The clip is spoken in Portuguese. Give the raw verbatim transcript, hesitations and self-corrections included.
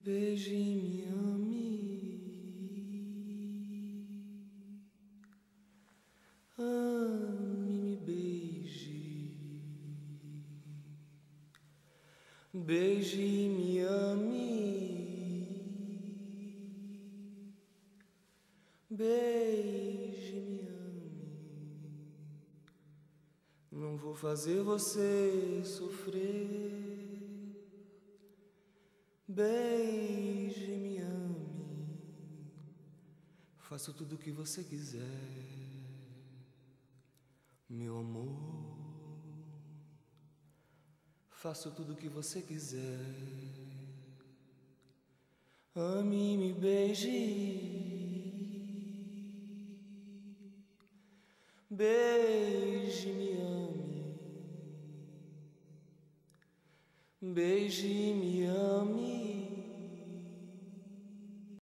Beije e me ame, ame, me beije, beije e me ame, beije e me ame. Não vou fazer você sofrer. Beije e me ame, faço tudo o que você quiser, meu amor. Faço tudo o que você quiser. Ame e me beije, beije e me ame, beije e me